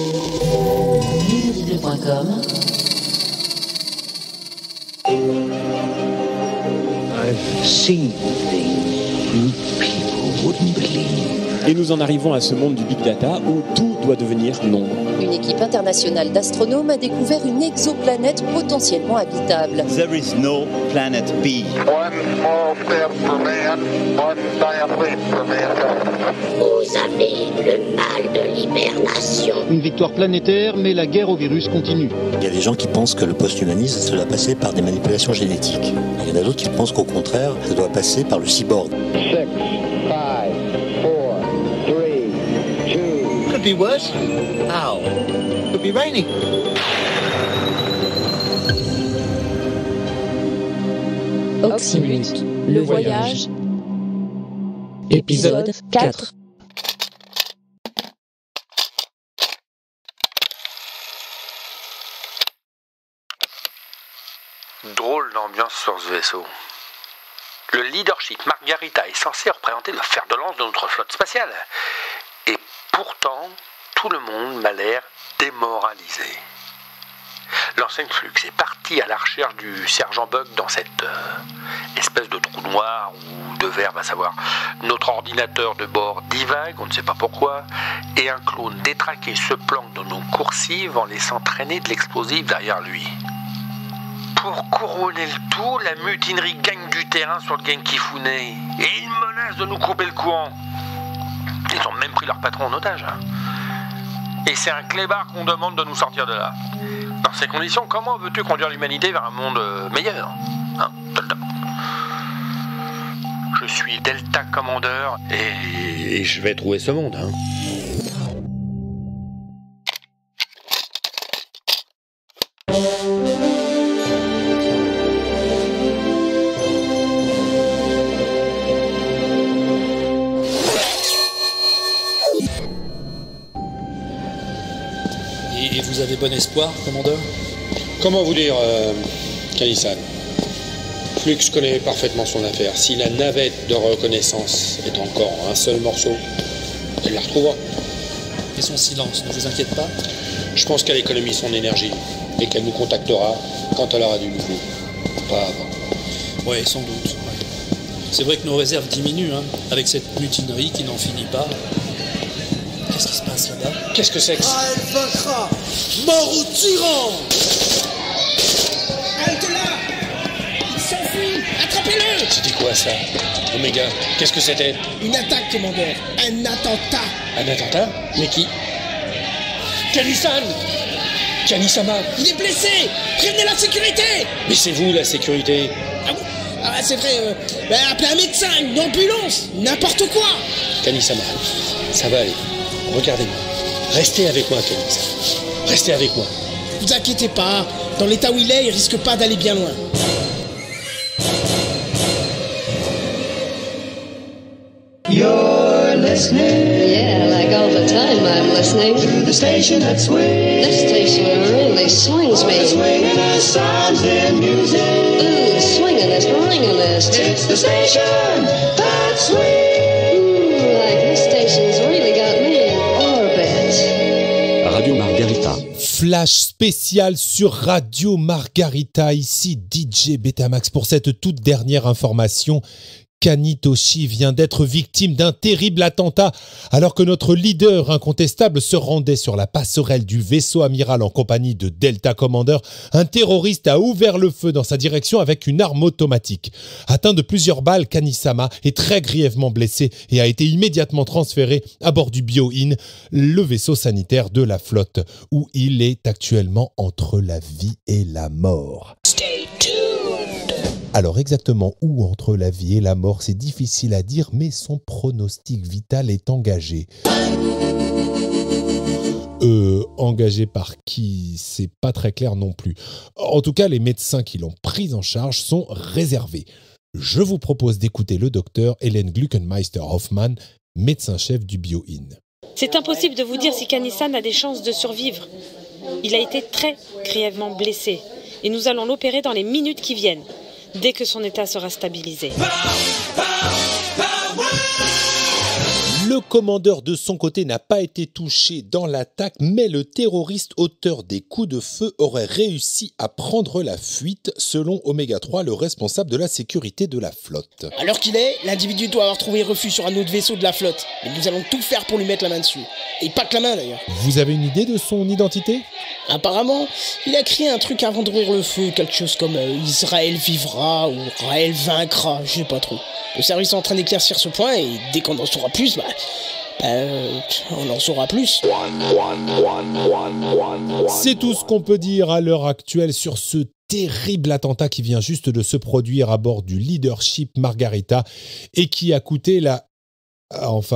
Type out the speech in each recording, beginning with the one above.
Inaudible.com. I've seen things people wouldn't believe. Et nous en arrivons à ce monde du Big Data où tout doit devenir nombre. Une équipe internationale d'astronomes a découvert une exoplanète potentiellement habitable. There is no planet B. One small step for man, one giant leap for mankind. Vous avez le mal de l'hibernation. Une victoire planétaire, mais la guerre au virus continue. Il y a des gens qui pensent que le post-humanisme, ça doit passer par des manipulations génétiques. Il y en a d'autres qui pensent qu'au contraire, ça doit passer par le cyborg. 6, 5, 4, 3, 2. Could be worse. How? Could be raining. Oxymute, le voyage. Épisode 4. Drôle d'ambiance sur ce vaisseau. Le leadership Margarita est censé représenter le fer de lance de notre flotte spatiale. Et pourtant, tout le monde m'a l'air démoralisé. L'enseigne Flux est partie à la recherche du sergent Bug dans cette espèce de trou noir ou de verre, va savoir. Notre ordinateur de bord divague, on ne sait pas pourquoi, et un clone détraqué se planque dans nos coursives en laissant traîner de l'explosif derrière lui. Pour couronner le tout, la mutinerie gagne du terrain sur le Genki Fune et ils menacent de nous couper le courant. Ils ont même pris leur patron en otage. Et c'est un clébard qu'on demande de nous sortir de là. Dans ces conditions, comment veux-tu conduire l'humanité vers un monde meilleur, hein, Delta? Je suis Delta Commander et je vais trouver ce monde. Hein. Et vous avez bon espoir, commandeur? Comment vous dire, Kanisan? Flux connaît parfaitement son affaire. Si la navette de reconnaissance est encore un seul morceau, elle la retrouvera. Et son silence ne vous inquiète pas? Je pense qu'elle économise son énergie et qu'elle nous contactera quand elle aura du nouveau. Pas avant. Oui, sans doute. Ouais. C'est vrai que nos réserves diminuent, hein, avec cette mutinerie qui n'en finit pas. Qu'est-ce qui se passe là-bas? Qu'est-ce que c'est que ça? Al-Fakra, mort au tyran! Halte là! Il s'enfuit! Attrapez-le! C'était quoi ça? Oméga, qu'est-ce que c'était? Une attaque, commandeur! Un attentat! Un attentat? Mais qui? Kanisan! Kanisama! Il est blessé! Prévenez la sécurité! Mais c'est vous la sécurité! Ah bon? Ah c'est vrai, appelez un médecin, une ambulance, n'importe quoi! Kanisama, ça va aller. Regardez-moi. Restez avec moi, Kanisa. Restez avec moi. Ne vous inquiétez pas. Dans l'état où il est, il risque pas d'aller bien loin. You're listening. Yeah, like all the time I'm listening. To the station that swings. This station really swings me. Swinging the sounds and music. Ooh, swinging this, ringing this. It's the station that swings. Ooh, like this station's really got me in orbit. Radio Margarita. Flash spécial sur Radio Margarita, ici DJ Betamax pour cette toute dernière information. Kanitoshi vient d'être victime d'un terrible attentat alors que notre leader incontestable se rendait sur la passerelle du vaisseau amiral en compagnie de Delta Commander. Un terroriste a ouvert le feu dans sa direction avec une arme automatique. Atteint de plusieurs balles, Kanisama est très grièvement blessé et a été immédiatement transféré à bord du Bio-In, le vaisseau sanitaire de la flotte, où il est actuellement entre la vie et la mort. Stay tuned. Alors exactement où entre la vie et la mort, c'est difficile à dire, mais son pronostic vital est engagé. Engagé par qui? C'est pas très clair non plus. En tout cas, les médecins qui l'ont pris en charge sont réservés. Je vous propose d'écouter le docteur Hélène Gluckenmeister-Hoffmann, médecin-chef du Bio-In. C'est impossible de vous dire si Kanisan a des chances de survivre. Il a été très grièvement blessé et nous allons l'opérer dans les minutes qui viennent, dès que son état sera stabilisé. Le commandeur de son côté n'a pas été touché dans l'attaque, mais le terroriste auteur des coups de feu aurait réussi à prendre la fuite, selon Oméga 3, le responsable de la sécurité de la flotte. À l'heure qu'il est, l'individu doit avoir trouvé refuge sur un autre vaisseau de la flotte. Mais nous allons tout faire pour lui mettre la main dessus. Et pas que la main d'ailleurs. Vous avez une idée de son identité ? Apparemment, il a créé un truc avant d'ouvrir le feu, quelque chose comme Israël vivra ou Raël vaincra, je sais pas trop. Le service est en train d'éclaircir ce point et dès qu'on en saura plus, on en saura plus. C'est tout ce qu'on peut dire à l'heure actuelle sur ce terrible attentat qui vient juste de se produire à bord du Leadership Margarita et qui a coûté qui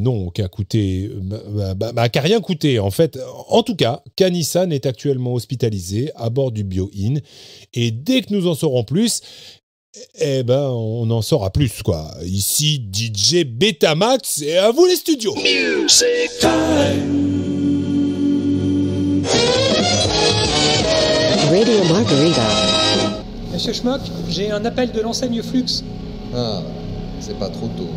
a rien coûté en fait. En tout cas, Kani-san est actuellement hospitalisé à bord du Bio-In et dès que nous en saurons plus, on en saura plus quoi. Ici DJ Betamax et à vous les studios. Music time. Radio Margarita. Monsieur Schmock, j'ai un appel de l'enseigne Flux. Ah, c'est pas trop tôt.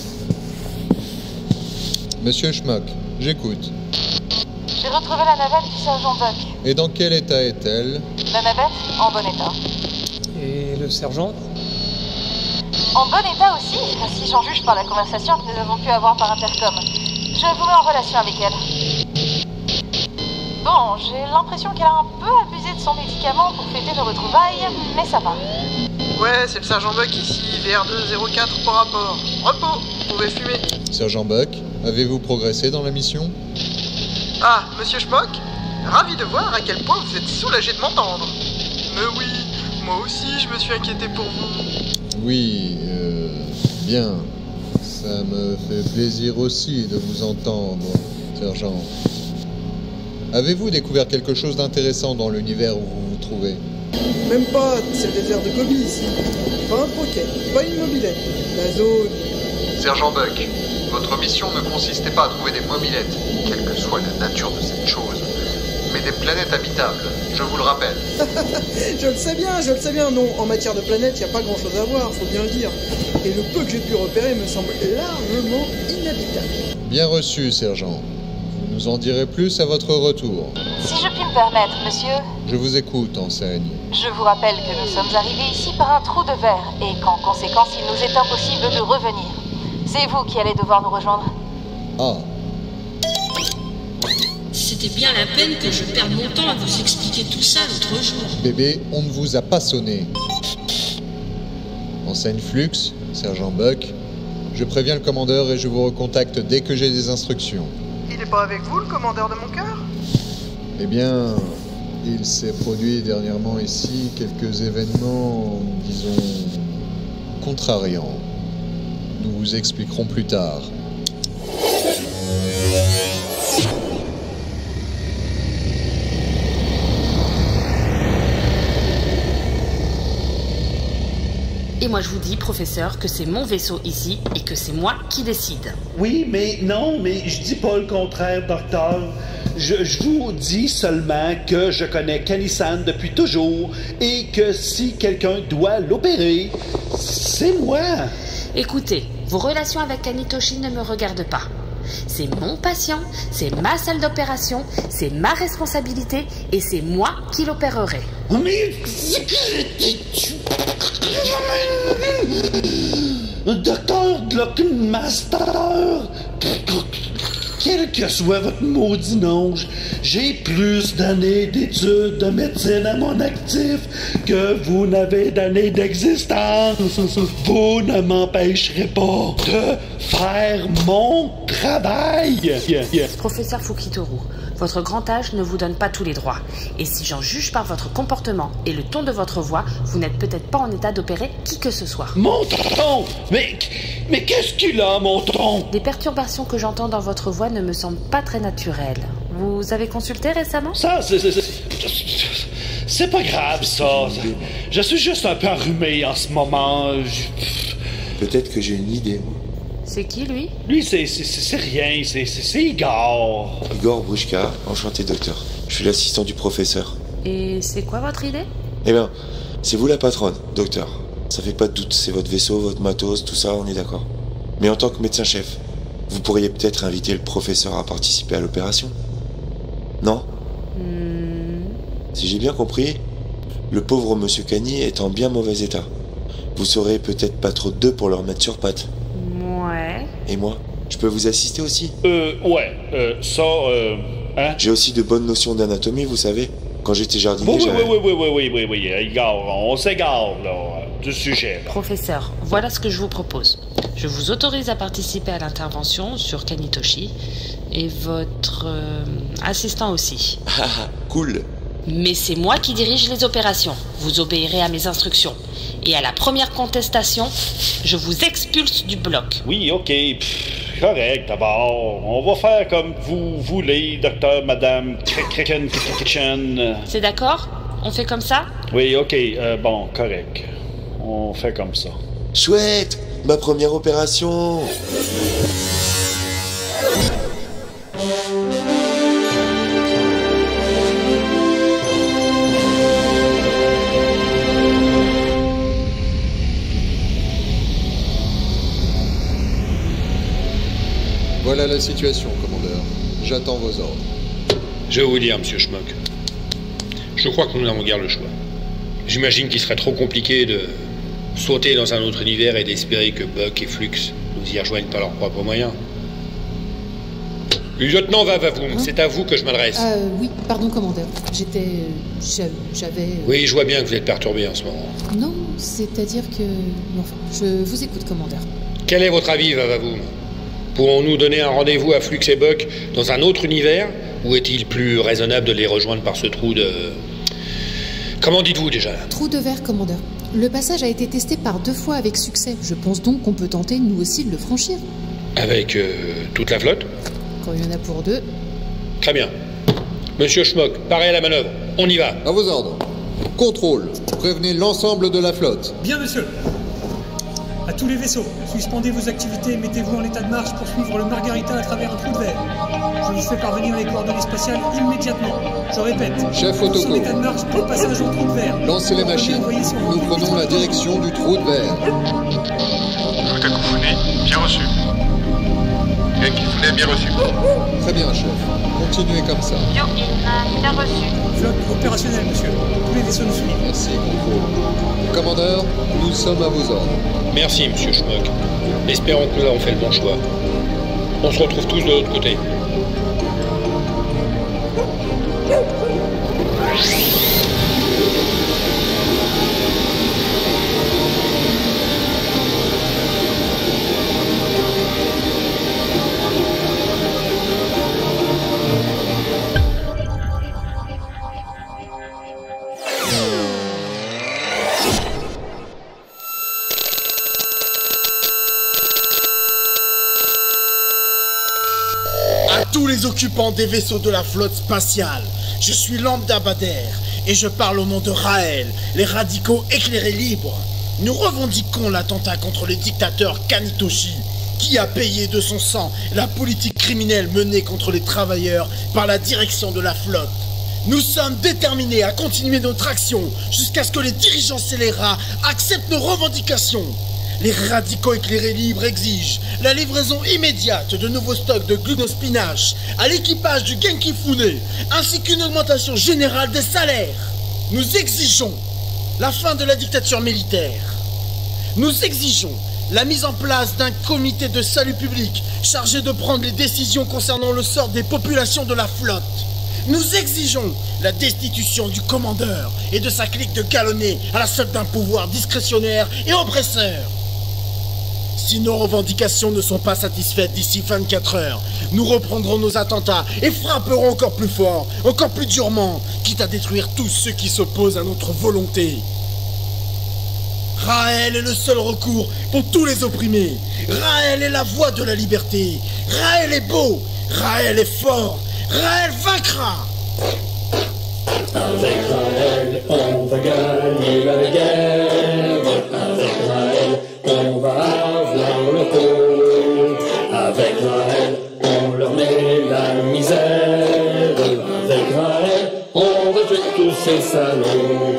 Monsieur Schmock, j'écoute. J'ai retrouvé la navette du sergent Buck. Et dans quel état est-elle? La navette, en bon état. Et le sergent? En bon état aussi, si j'en juge par la conversation que nous avons pu avoir par intercom. Je vous mets en relation avec elle. Bon, j'ai l'impression qu'elle a un peu abusé de son médicament pour fêter nos retrouvailles, mais ça va. Ouais, c'est le sergent Buck ici, VR204 pour rapport. Repos, vous pouvez fumer. Sergent Buck, avez-vous progressé dans la mission? Ah, monsieur Schmock, ravi de voir à quel point vous êtes soulagé de m'entendre. Mais oui, moi aussi je me suis inquiété pour vous. Oui, bien. Ça me fait plaisir aussi de vous entendre, sergent. Avez-vous découvert quelque chose d'intéressant dans l'univers où vous vous trouvez? Même pas, c'est le désert de Gobi ici. Pas un pocket, pas une mobilette. La zone... Sergent Buck, votre mission ne consistait pas à trouver des mobilettes, quelle que soit la nature de cette chose, mais des planètes habitables, je vous le rappelle. Je le sais bien, non, en matière de planète, il n'y a pas grand-chose à voir, faut bien le dire. Et le peu que j'ai pu repérer me semble largement inhabitable. Bien reçu, sergent. Vous nous en direz plus à votre retour. Si je puis me permettre, monsieur... Je vous écoute, enseigne. Je vous rappelle que nous sommes arrivés ici par un trou de verre et qu'en conséquence, il nous est impossible de revenir. C'est vous qui allez devoir nous rejoindre. Ah. C'était bien la peine que je perde mon temps à vous expliquer tout ça l'autre jour. Bébé, on ne vous a pas sonné. Enseigne Flux, sergent Buck. Je préviens le commandeur et je vous recontacte dès que j'ai des instructions. Il n'est pas avec vous, le commandeur de mon cœur? Eh bien, il s'est produit dernièrement ici quelques événements, disons, contrariants. Nous vous expliquerons plus tard. Et moi je vous dis, professeur, que c'est mon vaisseau ici et que c'est moi qui décide. Oui, mais non, mais je dis pas le contraire, docteur. Je vous dis seulement que je connais Kani-san depuis toujours et que si quelqu'un doit l'opérer, c'est moi. Écoutez, vos relations avec Kanitoshi ne me regardent pas. C'est mon patient, c'est ma salle d'opération, c'est ma responsabilité et c'est moi qui l'opérerai. Mais... Docteur Glockmaster, quel que soit votre maudit nom, j'ai plus d'années d'études de médecine à mon actif que vous n'avez d'années d'existence. Vous ne m'empêcherez pas de faire mon travail. Professeur Fukitoru, votre grand âge ne vous donne pas tous les droits. Et si j'en juge par votre comportement et le ton de votre voix, vous n'êtes peut-être pas en état d'opérer qui que ce soit. Mon ton? Mais qu'est-ce qu'il a, mon ton? Les perturbations que j'entends dans votre voix ne me semblent pas très naturelles. Vous avez consulté récemment? Ça, c'est pas grave, ça. Je suis juste un peu enrhumé en ce moment. Peut-être que j'ai une idée. C'est qui, lui? Lui, c'est rien. C'est Igor. Igor Bruchka, enchanté, docteur. Je suis l'assistant du professeur. Et c'est quoi votre idée? Eh bien, c'est vous la patronne, docteur. Ça fait pas de doute, c'est votre vaisseau, votre matos, tout ça, on est d'accord. Mais en tant que médecin-chef, Vous pourriez peut-être inviter le professeur à participer à l'opération? Non? Si j'ai bien compris, le pauvre monsieur Cagny est en bien mauvais état. Vous serez peut-être pas trop de deux pour le remettre sur pattes. Ouais. Et moi, je peux vous assister aussi? Hein? J'ai aussi de bonnes notions d'anatomie, vous savez. Quand j'étais jardinier, Oui, regarde, on s'égare, là, du sujet. Là. Professeur, voilà ce que je vous propose. Je vous autorise à participer à l'intervention sur Kanitoshi et votre assistant aussi. Ah, cool. Mais c'est moi qui dirige les opérations. Vous obéirez à mes instructions. Et à la première contestation, je vous expulse du bloc. Oui, ok. Correct, d'abord. On va faire comme vous voulez, docteur, madame, C'est d'accord? On fait comme ça? Oui, ok. Bon, correct. On fait comme ça. Chouette! Ma première opération! Voilà la situation, commandeur. J'attends vos ordres. Je vais vous dire, monsieur Schmock. Je crois que nous n'avons guère le choix. J'imagine qu'il serait trop compliqué de sauter dans un autre univers et d'espérer que Buck et Flux nous y rejoignent par leurs propres moyens. Lieutenant Vavavoum, c'est à vous que je m'adresse. Oui, pardon, commandeur. J'avais... Oui, je vois bien que vous êtes perturbé en ce moment. Non, c'est-à-dire que... Enfin, je vous écoute, commandeur. Quel est votre avis, Vavavoum? Pourrons-nous donner un rendez-vous à Flux et Buck dans un autre univers? Ou est-il plus raisonnable de les rejoindre par ce trou de... Comment dites-vous déjà? Trou de verre, commandeur. Le passage a été testé par 2 fois avec succès. Je pense donc qu'on peut tenter, nous aussi, de le franchir. Avec toute la flotte? Quand il y en a pour 2. Très bien. Monsieur Schmock, pareil à la manœuvre. On y va. À vos ordres. Contrôle. Prévenez l'ensemble de la flotte. Bien, monsieur. À tous les vaisseaux, suspendez vos activités et mettez-vous en état de marche pour suivre le Margarita à travers un trou de verre. Je vous fais parvenir les coordonnées spatiales immédiatement. Je répète. Chef Autoco. En état de marche pour passage au trou de verre. Lancez les machines. Nous prenons la direction du trou de verre. Kifune, bien reçu. Kifune, bien reçu. Très bien, chef. Continuez comme ça. Yo-In, bien reçu. Flotte opérationnelle, monsieur. Tous les vaisseaux nous suivent. Merci, contrôle. Commandeur, nous sommes à vos ordres. Merci, monsieur Schmock. Espérons que nous avons fait le bon choix. On se retrouve tous de l'autre côté. Tous les occupants des vaisseaux de la flotte spatiale, je suis Lambda Bader et je parle au nom de Raël, les radicaux éclairés libres. Nous revendiquons l'attentat contre le dictateur Kanitoshi, qui a payé de son sang la politique criminelle menée contre les travailleurs par la direction de la flotte. Nous sommes déterminés à continuer notre action jusqu'à ce que les dirigeants scélérats acceptent nos revendications. Les radicaux éclairés libres exigent la livraison immédiate de nouveaux stocks de glucospinache à l'équipage du Genki Fune, ainsi qu'une augmentation générale des salaires. Nous exigeons la fin de la dictature militaire. Nous exigeons la mise en place d'un comité de salut public chargé de prendre les décisions concernant le sort des populations de la flotte. Nous exigeons la destitution du commandeur et de sa clique de galonnés à la solde d'un pouvoir discrétionnaire et oppresseur. Si nos revendications ne sont pas satisfaites d'ici 24 heures, nous reprendrons nos attentats et frapperons encore plus fort, encore plus durement, quitte à détruire tous ceux qui s'opposent à notre volonté. Raël est le seul recours pour tous les opprimés. Raël est la voix de la liberté. Raël est beau. Raël est fort. Raël vaincra. Avec Raël, on va gagner la guerre. Avec Raël, on va avoir le pot. Avec Raël, on leur met la misère. Avec Raël, on va tuer tous ces salauds.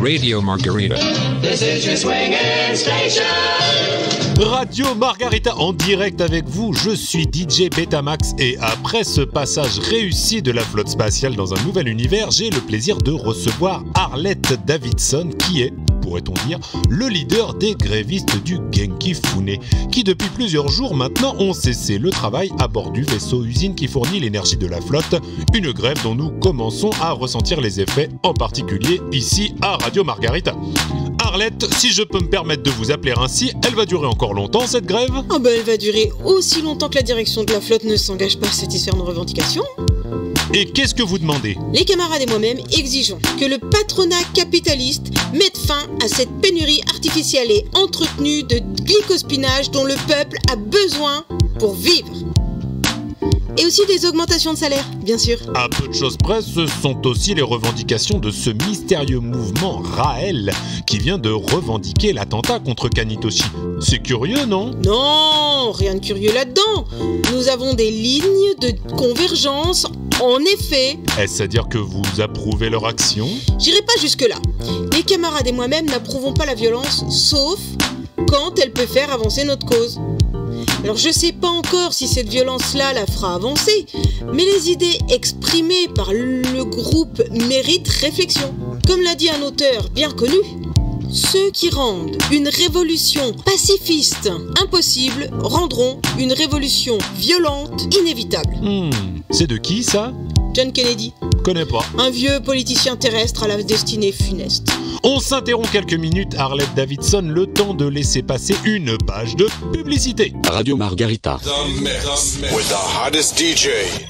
Radio Margarita. This is your swinging station. Radio Margarita en direct avec vous, je suis DJ Betamax et après ce passage réussi de la flotte spatiale dans un nouvel univers, j'ai le plaisir de recevoir Arlette Davidson qui est, pourrait-on dire, le leader des grévistes du Genki Fune, qui depuis plusieurs jours maintenant ont cessé le travail à bord du vaisseau-usine qui fournit l'énergie de la flotte, une grève dont nous commençons à ressentir les effets, en particulier ici à Radio Margarita. Arlette, si je peux me permettre de vous appeler ainsi, elle va durer encore longtemps cette grève ? Ah bah elle va durer aussi longtemps que la direction de la flotte ne s'engage pas à satisfaire nos revendications. Et qu'est-ce que vous demandez ? Les camarades et moi-même exigeons que le patronat capitaliste mette fin à cette pénurie artificielle et entretenue de glycospinage dont le peuple a besoin pour vivre. Et aussi des augmentations de salaire, bien sûr. À peu de choses près, ce sont aussi les revendications de ce mystérieux mouvement Raël qui vient de revendiquer l'attentat contre Kanitoshi. C'est curieux, non ? Non, rien de curieux là-dedans. Nous avons des lignes de convergence, en effet. Est-ce à dire que vous approuvez leur action ? J'irai pas jusque-là. Les camarades et moi-même n'approuvons pas la violence, sauf quand elle peut faire avancer notre cause. Alors je sais pas encore si cette violence-là la fera avancer, mais les idées exprimées par le groupe méritent réflexion. Comme l'a dit un auteur bien connu, ceux qui rendent une révolution pacifiste impossible rendront une révolution violente inévitable. C'est de qui ça ? John Kennedy. Connais pas. Un vieux politicien terrestre à la destinée funeste. On s'interrompt quelques minutes, Arlette Davidson, le temps de laisser passer une page de publicité. Radio Margarita. The mix with the hottest DJ.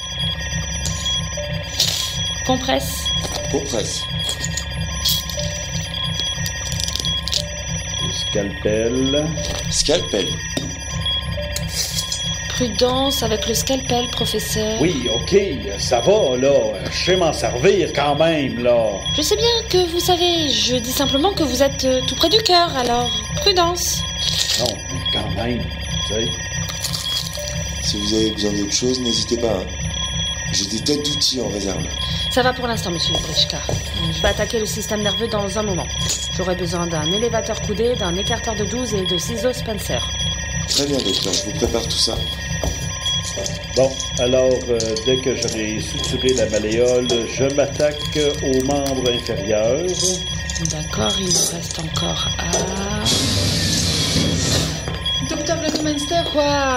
Compresse. Compresse. Scalpel. Scalpel. Prudence avec le scalpel, professeur. Oui, ok, ça va, là. Je sais m'en servir quand même, là. Je sais bien que vous savez, je dis simplement que vous êtes tout près du cœur, alors prudence. Non, mais quand même, tu sais. Si vous avez besoin d'autre chose, n'hésitez pas. J'ai des têtes d'outils en réserve. Ça va pour l'instant, monsieur Brishka. Je vais attaquer le système nerveux dans un moment. J'aurai besoin d'un élévateur coudé, d'un écarteur de 12 et de ciseaux Spencer. Très bien, docteur, je vous prépare tout ça. Bon, alors, dès que j'aurai suturé la malléole, je m'attaque aux membres inférieurs. D'accord, il nous reste encore à... Docteur Bloodminster. Quoi ?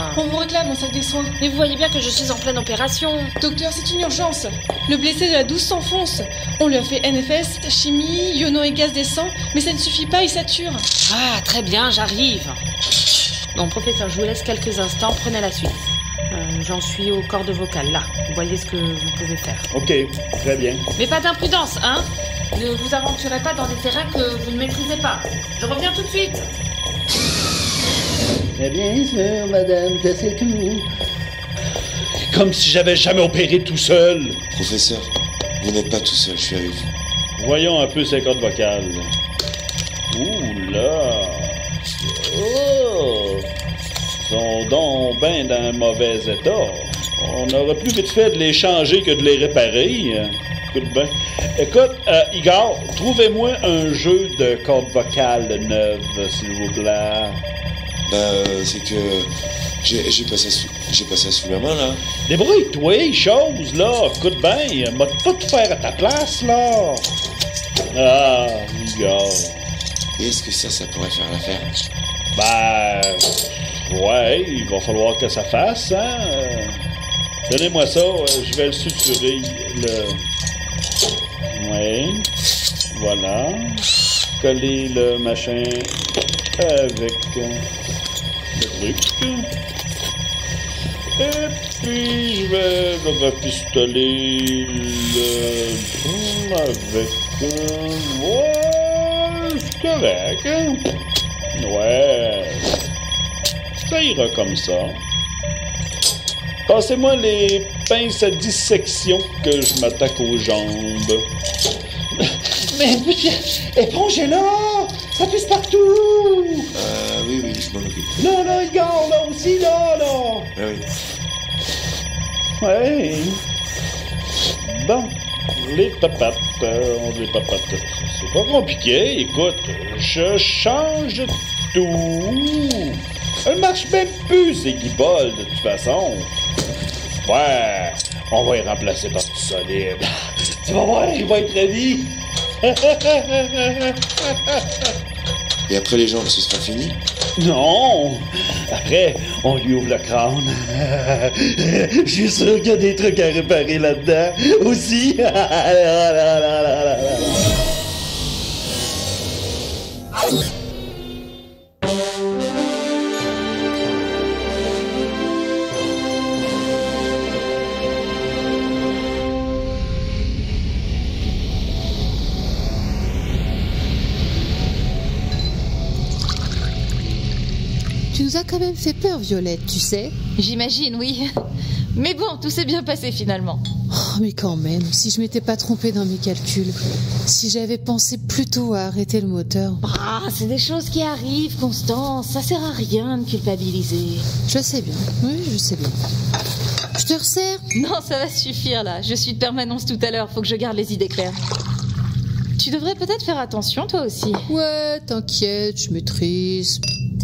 On vous réclame en salle des soins. Mais vous voyez bien que je suis en pleine opération. Docteur, c'est une urgence. Le blessé de la 12 s'enfonce. On lui a fait NFS, chimie, iono et gaz des sangs, mais ça ne suffit pas, il sature. Ah, très bien, j'arrive. Bon, professeur, je vous laisse quelques instants, prenez la suite. J'en suis aux cordes vocales, là. Vous voyez ce que vous pouvez faire. Ok, très bien. Mais pas d'imprudence, hein ? Ne vous aventurez pas dans des terrains que vous ne maîtrisez pas. Je reviens tout de suite. Eh bien sûr, madame, c'est tout. Comme si j'avais jamais opéré tout seul. Professeur, vous n'êtes pas tout seul, je suis avec vous. Voyons un peu ces cordes vocales. Ouh là! Oh! Ils sont donc ben dans un mauvais état. On aurait plus vite fait de les changer que de les réparer. Écoute bien. Écoute, Igor, trouvez-moi un jeu de cordes vocales neuves, s'il vous plaît. C'est que j'ai pas ça sous la main, là. Débrouille-toi, chose, là. Écoute bien, m'a pas tout faire à ta place, là. Ah, Igor. Et est-ce que ça pourrait faire l'affaire? Ouais, il va falloir que ça fasse, hein. Donnez-moi ça, je vais le suturer, Ouais, voilà. Coller le machin avec le truc. Et puis, je vais le rafistoler avec... Ouais, c'est correct, hein? Ouais. Ça ira comme ça. Passez-moi les pinces à dissection que je m'attaque aux jambes. Mais épongez-là! Ça pisse partout! Oui, je m'en occupe. Là, Igor, là aussi, là! Ah oui. Ouais. Bon. les papates. C'est pas compliqué. Écoute, je change tout. Elle marche même plus, ces guibolles, de toute façon. Ouais, on va y remplacer par du solide. Tu vas voir, il va être ravi. Et après les jambes, ce sera fini? Non! Après, on lui ouvre le crâne. Je suis sûr qu'il y a des trucs à réparer là-dedans aussi. Tu nous as quand même fait peur, Violette, tu sais. J'imagine, oui. Mais bon, tout s'est bien passé finalement. Oh, mais quand même, si je m'étais pas trompée dans mes calculs, si j'avais pensé plutôt à arrêter le moteur... Ah, c'est des choses qui arrivent, Constance. Ça sert à rien de culpabiliser. Je sais bien, oui, je sais bien. Je te resserre? Non, ça va suffire là. Je suis de permanence tout à l'heure, faut que je garde les idées claires. Tu devrais peut-être faire attention, toi aussi. Ouais, t'inquiète, je maîtrise...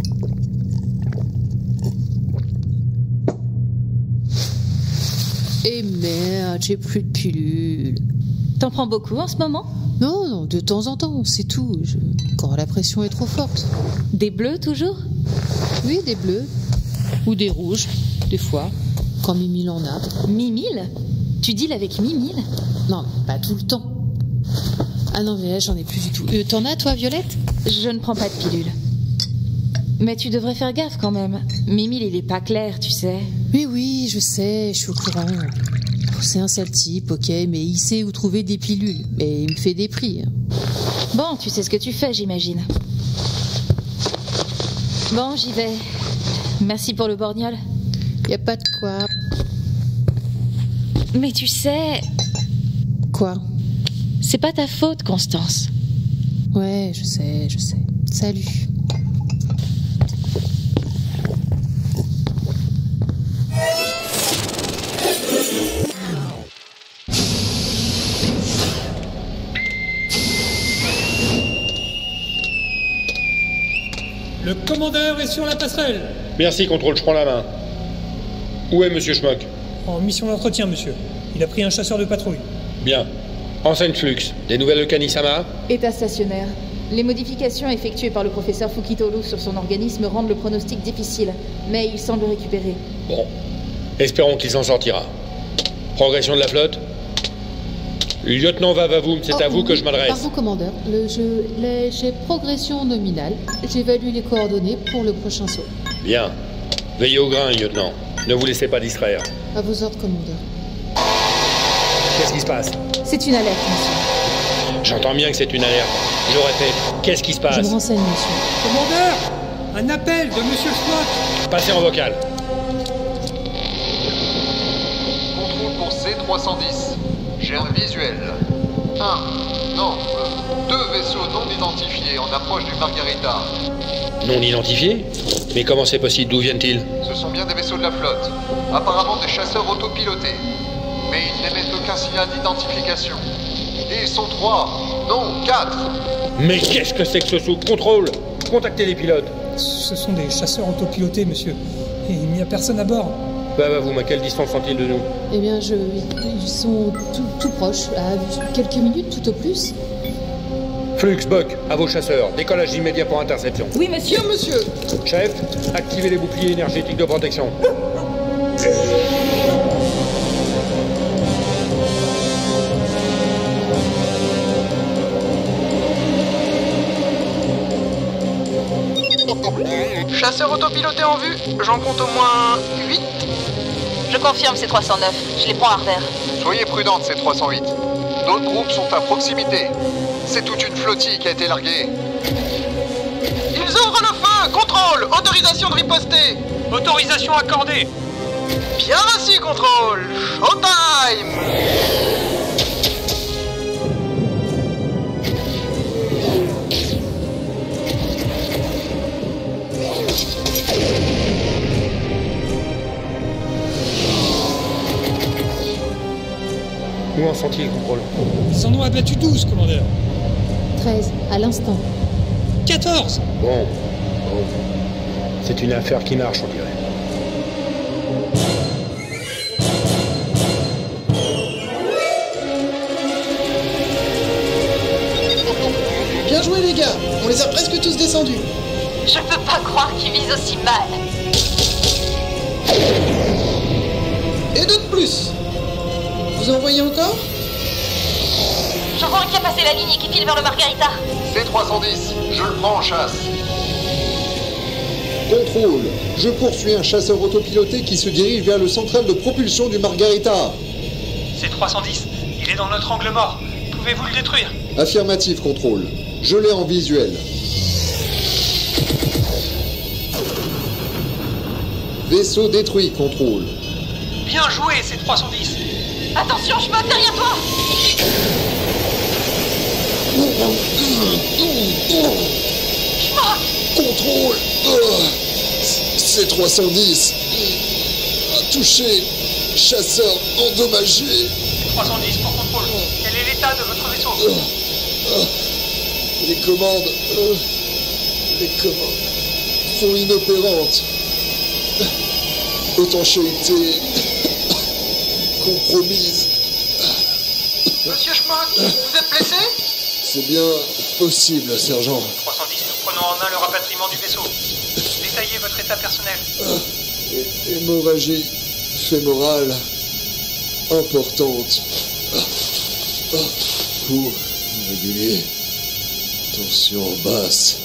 Et merde, j'ai plus de pilules. T'en prends beaucoup en ce moment? Non, de temps en temps, c'est tout. Quand la pression est trop forte. Des bleus toujours? Oui, des bleus. Ou des rouges, des fois, quand Mimile en a. Mimile? Tu deals avec Mimile? Non, pas tout le temps. Ah non, mais là, j'en ai plus du tout. T'en as, toi, Violette? Je ne prends pas de pilule. Mais tu devrais faire gaffe quand même. Mimile, il est pas clair, tu sais. Mais oui, je sais, je suis au courant. C'est un sale type, ok, mais il sait où trouver des pilules. Mais il me fait des prix. Bon, tu sais ce que tu fais, j'imagine. Bon, j'y vais. Merci pour le borgnole. Y a pas de quoi. Mais tu sais... Quoi? C'est pas ta faute, Constance. Ouais, je sais. Salut. Le commandeur est sur la passerelle. Merci, contrôle, je prends la main. Où est Monsieur Schmock? En mission d'entretien, monsieur. Il a pris un chasseur de patrouille. Bien. Enseigne Flux. Des nouvelles de Kani-sama? État stationnaire. Les modifications effectuées par le professeur Fukitoru sur son organisme rendent le pronostic difficile, mais il semble récupérer. Bon. Espérons qu'il s'en sortira. Progression de la flotte? Lieutenant Vavavoum, c'est à vous que je m'adresse. Pardon, commandeur. J'ai progression nominale. J'évalue les coordonnées pour le prochain saut. Bien. Veillez au grain, lieutenant. Ne vous laissez pas distraire. À vos ordres, commandeur. Qu'est-ce qui se passe? C'est une alerte, monsieur. J'entends bien que c'est une alerte. Je répète, qu'est-ce qui se passe? Je me renseigne, monsieur. Commandeur! Un appel de monsieur Schmock! Passez en vocal. Contrôle pour C310. J'ai un visuel. Deux vaisseaux non identifiés en approche du Margarita. Non identifiés? Mais comment c'est possible? D'où viennent-ils? Ce sont bien des vaisseaux de la flotte. Apparemment des chasseurs autopilotés. Mais ils n'émettent aucun signal d'identification. Et ils sont 3, non 4. Mais qu'est-ce que c'est que ce sous-contrôle? Contactez les pilotes. Ce sont des chasseurs autopilotés, monsieur. Et il n'y a personne à bord. Vavavoum, à quelle distance sont-ils de nous? Eh bien, ils sont tout proches, à quelques minutes tout au plus. Flux, Buck, à vos chasseurs. Décollage immédiat pour interception. Oui, monsieur. Bien, monsieur. Chef, activez les boucliers énergétiques de protection. Chasseur autopiloté en vue. J'en compte au moins 8. Je confirme, c'est 309. Je les prends à revers. Soyez prudente, C308. D'autres groupes sont à proximité. C'est toute une flottille qui a été larguée. Ils ouvrent le feu. Contrôle. Autorisation de riposter. Autorisation accordée. Bien reçu, contrôle. Showtime. Où Comment sont-ils, contrôle? Ils en ont abattu 12, commandeur. 13, à l'instant. 14. Bon. C'est une affaire qui marche, on dirait. Bien joué les gars, on les a presque tous descendus. Je peux pas croire qu'ils visent aussi mal. Et deux de plus. Vous en voyez encore? J'en vois un qui a passé la ligne et qui file vers le Margarita. C-310, je le prends en chasse. Contrôle, je poursuis un chasseur autopiloté qui se dirige vers le central de propulsion du Margarita. C'est 310. Il est dans notre angle mort. Pouvez-vous le détruire? Affirmatif, contrôle. Je l'ai en visuel. Vaisseau détruit, contrôle. Bien joué, c'est 310. Attention, je me derrière toi. Contrôle. C-310. Touché. Chasseur endommagé. 310 pour contrôle. Quel est l'état de votre vaisseau? Les commandes sont inopérantes. Étanchéité compromise. Monsieur Schmuck, vous êtes blessé? C'est bien possible, sergent. 310, nous prenons en main le rapatriement du vaisseau. Détaillez votre état personnel. Hémorragie fémorale importante. Pouls irrégulier. Tension basse.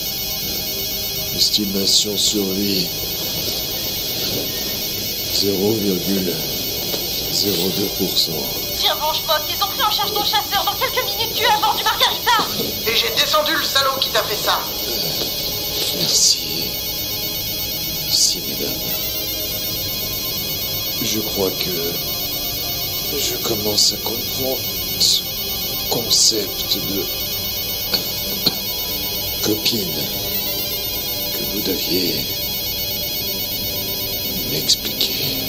Estimation survie 0,02%. Tiens bon, Schmuck, ils ont pris en charge ton chasseur. Dans quelques minutes, tu es à bord du Margarita. Et j'ai descendu le salaud qui t'a fait ça. Merci. Merci, mesdames. Je crois que je commence à comprendre ce concept de copine que vous deviez m'expliquer.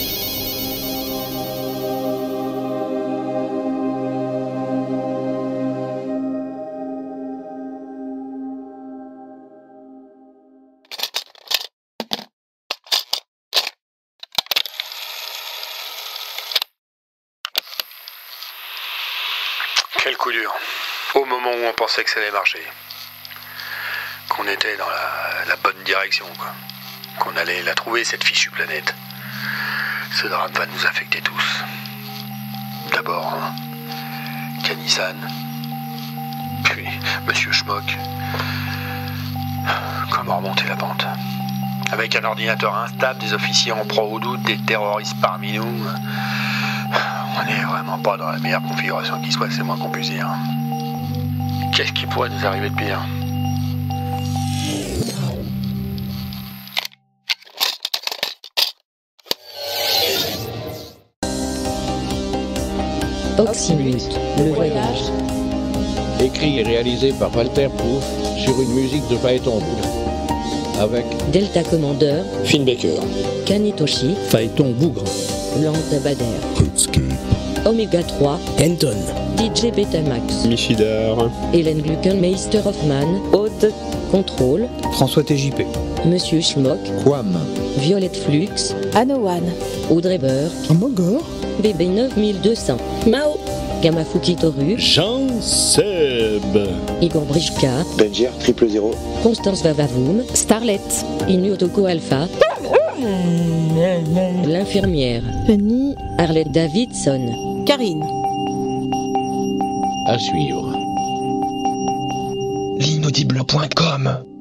Quel coup dur. Au moment où on pensait que ça allait marcher. Qu'on était dans la bonne direction, quoi. Qu'on allait la trouver, cette fichue planète. Ce drame va nous affecter tous. D'abord, Kani-san. Puis, Monsieur Schmuck. Comment remonter la pente? Avec un ordinateur instable, des officiers en proie au doute, des terroristes parmi nous... On n'est vraiment pas dans la meilleure configuration qui soit, c'est moins qu'on puisse dire. Qu'est-ce qui pourrait nous arriver de pire? Oxymute, le voyage. Écrit et réalisé par Walter Proof sur une musique de Phaéton Bougre. Avec Delta Commander, Finn Baker, Kanitoshi, Phaéton Bougre, Lambda Bader, Omega 3, Kenton, DJ Betamax, Michidar, Hélène Gluckenmeister Hoffman, Aude, Contrôle, François TJP, Monsieur Schmuck, Quam, Violette Flux, Anowan, Audrey Burke, Amogor, BB 9200, Mao, Gamafuki Toru, Jean Seb, Igor Brichka, Benjer 000, Constance Vavavoum, Starlet, Inuotoko Alpha, l'infirmière, Penny, Arlette Davidson, Karine. à suivre. L'inaudible.com